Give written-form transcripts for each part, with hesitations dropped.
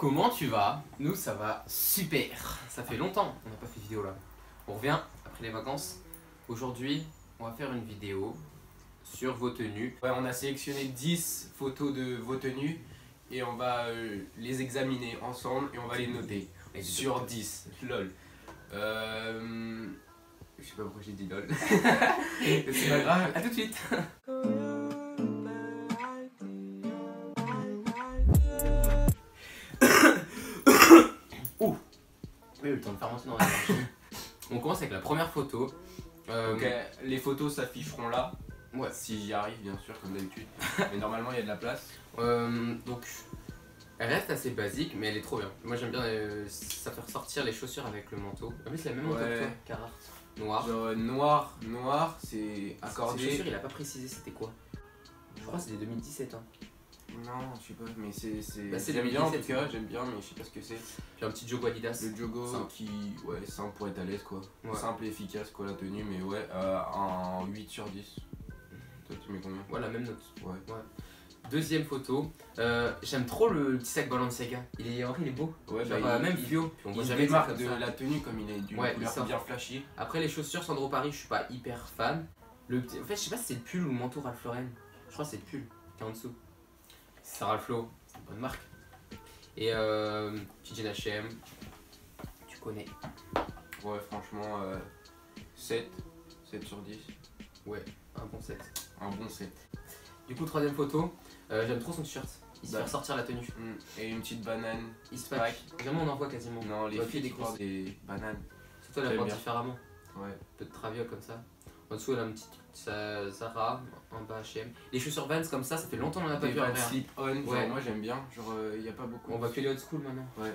Comment tu vas? Nous ça va super. Ça fait longtemps on n'a pas fait de vidéo là. On revient après les vacances. Aujourd'hui on va faire une vidéo sur vos tenues. Ouais, on a sélectionné 10 photos de vos tenues et on va les examiner ensemble et on va les noter sur 10. Lol. Je sais pas pourquoi j'ai dit lol. C'est pas grave, à tout de suite. Ouh, j'ai eu le temps de faire rentrer dans la machine. On commence avec la première photo. Ok, les photos s'afficheront là. Ouais. Si j'y arrive, bien sûr, comme d'habitude. Mais normalement, il y a de la place. Donc, elle reste assez basique, mais elle est trop bien. Moi j'aime bien, ça fait ressortir les chaussures avec le manteau. En plus, c'est la même manteau que toi, Carhartt. Noir. Genre, noir, c'est accordé. Ces chaussures, il a pas précisé c'était quoi. Je crois que c'est des 2017. Hein. Non, je sais pas, mais c'est. Bah, c'est j'aime bien en 2017, tout cas, j'aime bien, mais je sais pas ce que c'est. Puis un petit jogo Adidas. Le jogo Simple. qui, ouais, simple pour être à l'aise quoi. Ouais. Simple et efficace quoi la tenue, mais ouais, un 8 sur 10. Toi, tu mets combien? Ouais, la même note. Ouais. Deuxième photo, j'aime trop le petit sac Balenciaga. Il est beau. Ouais, Genre, bah, même fluo. Puis on voit il se jamais ça démarque comme de ça. la tenue comme il est d'une Ouais, couleur ça. bien flashy. Après les chaussures Sandro Paris, je suis pas hyper fan. En fait, je sais pas si c'est le pull ou le manteau Ralph Lauren. Je crois que c'est le pull qui est en dessous. C'est Ralph Lauren, c'est une bonne marque. Et petit jean H&M, tu connais. Ouais, franchement, 7 sur 10. Ouais, un bon set. Un bon 7. Du coup, troisième photo, j'aime trop son t-shirt. Il se Bah. fait ressortir la tenue. Et une petite banane. Il se pack. Vraiment, on en voit quasiment. Non, les Ouais, filles des qui portent des bananes. C'est toi la J'aime porte bien. différemment. Ouais. Un peu de traviole comme ça. En dessous, elle a une petite Zara, en bas H&M. Les chaussures Vans comme ça fait longtemps qu'on en a pas Des vu en Vans vrai. slip-on, Ouais. genre moi j'aime bien. Genre, il y a pas beaucoup. On voit que les old school maintenant. Ouais.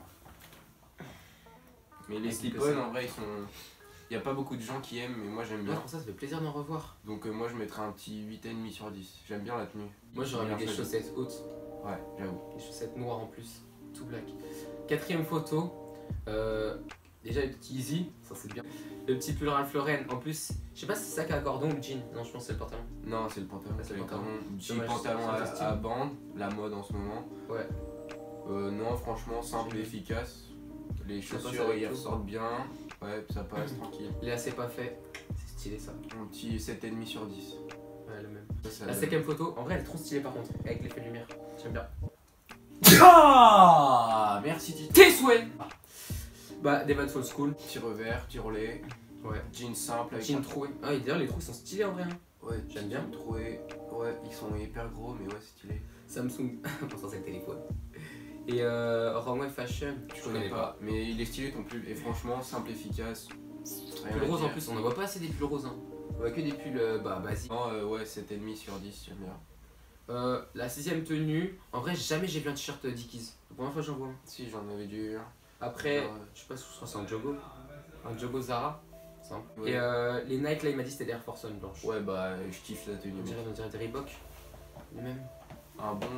Mais les Avec une slip-on cassette. en vrai ils sont. Il n'y a pas beaucoup de gens qui aiment, mais moi j'aime Ouais, bien. pour ça fait plaisir d'en revoir. Donc moi je mettrais un petit 8,5 sur 10. J'aime bien la tenue. Moi j'aurais mis des chaussettes hautes, Ouais, j'avoue. des chaussettes noires en plus, tout black. Quatrième photo, déjà le petit Easy, ça c'est bien. Le petit pull Ralph Lauren, en plus, je sais pas si c'est ça qui a cordon ou le jean. Non, je pense que c'est le pantalon. Non, c'est le pantalon. Ah, c'est le pantalon. Petit Dommage, pantalon ça fait style. à bande, la mode en ce moment. Ouais. Non, franchement, simple et Génial. efficace. Les Ça passe chaussures avec ils tout. ressortent bien. Ouais, ça passe tranquille. Il est assez pas fait, c'est stylé ça. Un petit 7,5 sur 10. Ouais, le même. Ça, La cinquième photo, en vrai elle est trop stylée par contre, avec l'effet de lumière. J'aime bien. Ah, merci Titi. Tes souhaits. Bah, des Vans old school. Petit revers, petit relais, Ouais. jean simple avec Jean troué. Ah, et d'ailleurs les trous sont stylés en vrai. Hein. Ouais, J'aime bien. troué. Ouais, ils sont hyper gros, mais ouais, c'est stylé. Samsung, pourtant c'est le téléphone. Et Runway Fashion, Je connais pas, mais il est stylé ton pull. Et franchement, simple, efficace. Rien Pull à rose en dire. plus, on en voit pas assez des pulls roses. Hein. On voit que des pulls basiques. Non, ouais, 7,5 sur 10, j'aime bien. La sixième tenue, en vrai jamais j'ai vu un t-shirt Dickies. La première fois j'en vois un. Si, j'en avais dû. Après, Ouais. je sais pas si je crois que c'est un Jogo. Un Jogo Zara. Simple. Ouais. Et les Nike là il m'a dit c'était des Air Force One blanches. Ouais, bah, je kiffe la tenue. On dirait des Reebok. Les mêmes. Un bon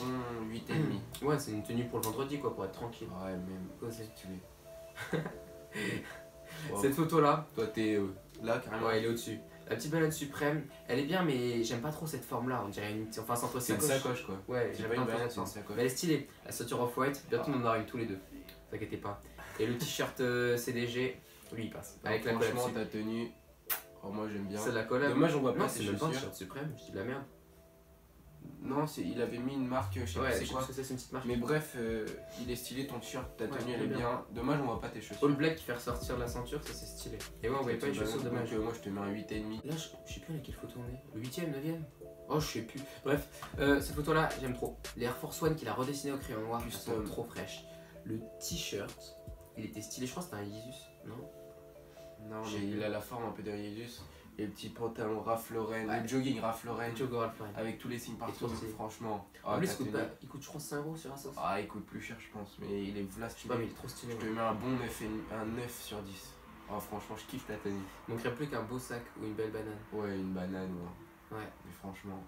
8,5. Ouais, c'est une tenue pour le vendredi quoi, pour être tranquille. Ouais, même. Posé. Stylé. Wow. Cette photo là, Toi, t'es là carrément. ouais, elle est au-dessus. La petite banane suprême, elle est bien, mais j'aime pas trop cette forme là. On dirait une. Enfin, c'est entre C'est une sacoche. sacoche quoi. Ouais, C'est j'aime pas pas une trop banane, cette c'est une forme. sacoche. Mais elle est stylée. La ceinture off-white, bientôt on en aura une tous les deux. Ne t'inquiétez pas. Et le t-shirt CDG, lui il passe. Avec la collab. Franchement, ta tenue, oh, moi j'aime bien. C'est de la collab. Dommage, on voit Non, pas c'est ses même pas un chaussures. t-shirt suprême, je dis de la merde. Non, il avait mis une marque, je sais Ouais, pas je c'est sais quoi. que c'est une petite marque. Mais bref, il est stylé ton t-shirt, ta Ouais, tenue elle j'aime est bien. bien. Dommage, on voit pas tes chaussures. All black qui fait ressortir la ceinture, ça c'est stylé. Et ouais, on voyait pas les chaussures, dommage. Donc, moi je te mets un 8,5. Là, je sais plus à laquelle photo on est. Le 8ème, 9ème. Oh, je sais plus. Bref, cette photo là, j'aime trop. Les Air Force One qu'il a redessiné au crayon noir, elles sont trop fraîches. Le t-shirt, il était stylé, je crois que c'était un Yeezus, non? Non, J'ai mais vu. il a la forme un peu de Yeezus. Et le petit pantalon Ralph Lauren, Ouais. le jogging Ralph Lauren, Jogo Ralph Lauren. avec tous les signes partout. trop stylé. Franchement, En ah, plus, ta il coûte, tenue. pas, il coûte je crois 5 € sur Asos. Ah, il coûte plus cher, je pense, mais il est v'là Je sais pas, mais stylé. il est trop stylé. Je te Ouais. mets un bon 9 sur 10. Oh, franchement, je kiffe ta tenue. Il manquerait plus qu'un beau sac ou une belle banane. Ouais, une banane, ouais. Ouais. Mais franchement,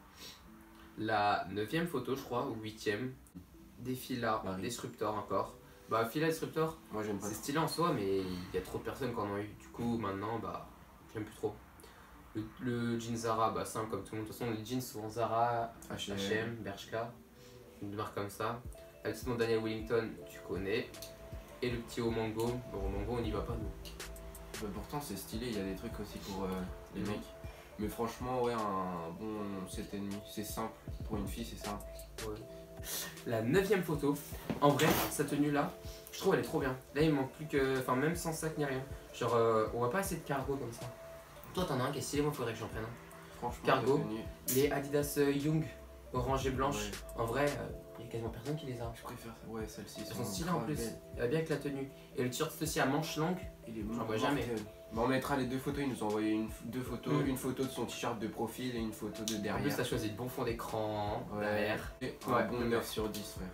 La 9ème photo, je crois, ou 8ème, des filas, Marie. Disruptor encore. Bah, filas Disruptor, moi j'aime pas. c'est stylé en soi, mais il y a trop de personnes qui en ont eu. Du coup, maintenant, bah, j'aime plus trop. Le jean Zara, bah, simple comme tout le monde. De toute façon, les jeans souvent Zara, H&M. H&M, Bershka, une marque comme ça. La petite montre Daniel Wellington, tu connais. Et le petit haut mango. Bon, au mango, on n'y va pas, nous. Bah, pourtant, c'est stylé, il y a des trucs aussi pour les Mhm. mecs. Mais franchement, ouais, un bon 7,5. C'est simple. Pour une fille, c'est simple. Ouais. La 9ème photo. En vrai, sa tenue là, je trouve elle est trop bien. Là, il manque plus que. Enfin, même sans sac ni rien. Genre, on voit pas assez de cargo comme ça. Toi, t'en as un qui est stylé, moi, faudrait que j'en prenne un. Franchement, Cargo. la tenue, Les Adidas Young, orange et blanche. ouais, En vrai, il y a quasiment personne qui les a. je préfère. Ouais, celle-ci. Elles sont stylées en plus. Elle va bien avec la tenue. Et le t-shirt aussi à manches longues. Il est J'en vois jamais. Bah, on mettra les deux photos, ils nous ont envoyé deux photos, Mm. une photo de son t-shirt de profil et une photo de En derrière. plus, t'as choisi le bon fond d'écran. Ouais. Derrière. Et Ouais, un bon j'aime 9 bien. sur 10, frère.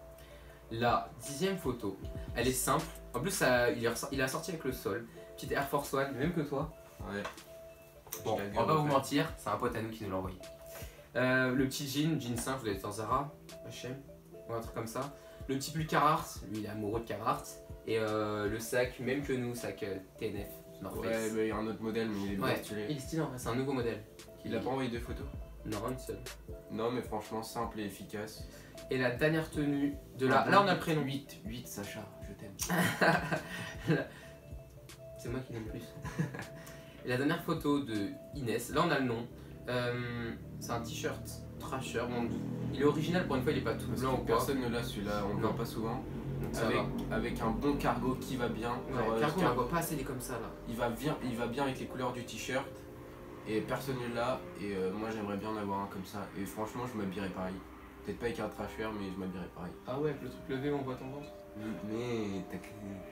La 10ème photo, elle est simple. En plus, il a sorti avec le sol. Petite Air Force One, même que toi. Ouais. Bon, Je la on va garde, pas vous frère. mentir, c'est un pote à nous qui nous l'a envoyé. Le petit jean simple, vous doit être en Zara, H&M, ou un truc comme ça. Le petit pull Carhartt, lui il est amoureux de Carhartt. Et le sac, même que nous, sac TNF, North Ouais, Face. bah, il y a un autre modèle, mais il est bien Ouais, stylé. il est stylé en vrai, c'est un nouveau modèle. Il a pas envoyé deux photos? Non, une seule. Non, mais franchement, simple et efficace. Et la dernière tenue de la. Là, on a le prénom. 8, Sacha, je t'aime. C'est moi qui l'aime plus. Et la dernière photo de Inès, là on a le nom. C'est un t-shirt Trasher. Bon, il est original pour une fois, il est pas tout Parce blanc que ou quoi. personne ne l'a celui-là, on le Non. voit pas souvent. Donc ça Avec, va. avec un bon cargo qui va bien. Ouais, Genre, cargo, on la voit pas assez des comme ça là. il va bien avec les couleurs du t-shirt. Et personne ne l'a. Et moi j'aimerais bien en avoir un comme ça. Et franchement, je m'habillerais pareil. Peut-être pas avec un Trasher, mais je m'habillerais pareil. Ah ouais, avec le truc levé, on voit ton ventre. Mais t'as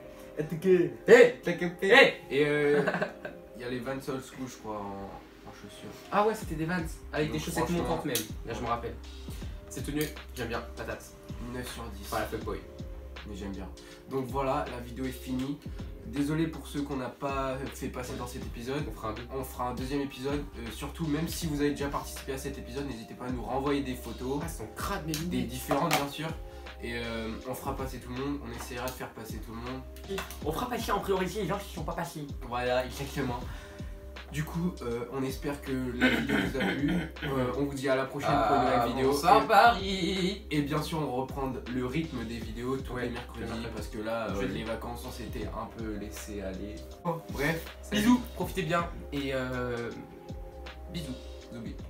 Hey, t'as capté. hey. Et il y a les Vans Old School, je crois, en chaussures. Ah ouais, c'était des Vans avec des Donc, chaussettes franchement, montantes même. Là, je me rappelle. Cette tenue, j'aime bien, patate. 9 sur 10. Enfin, la fuckboy. Mais j'aime bien. Donc voilà, la vidéo est finie. Désolé pour ceux qu'on n'a pas fait passer dans cet épisode. On fera un deux. On fera un deuxième épisode. Surtout, même si vous avez déjà participé à cet épisode, n'hésitez pas à nous renvoyer des photos. Ah, son crade, mes Des lunettes. différentes, bien sûr. Et on fera passer tout le monde. On essaiera de faire passer tout le monde. On fera passer en priorité les gens qui sont pas passés. Voilà, exactement. Du coup, on espère que la vidéo vous a plu. On vous dit à la prochaine pour une nouvelle vidéo. Bonsoir Paris. Et bien sûr, on reprend le rythme des vidéos tous Ouais, les mercredis le mercredi. parce que là, Jeudi. les vacances, on s'était un peu laissé aller. Bref, Bisous, profitez bien et bisous. Zoubi.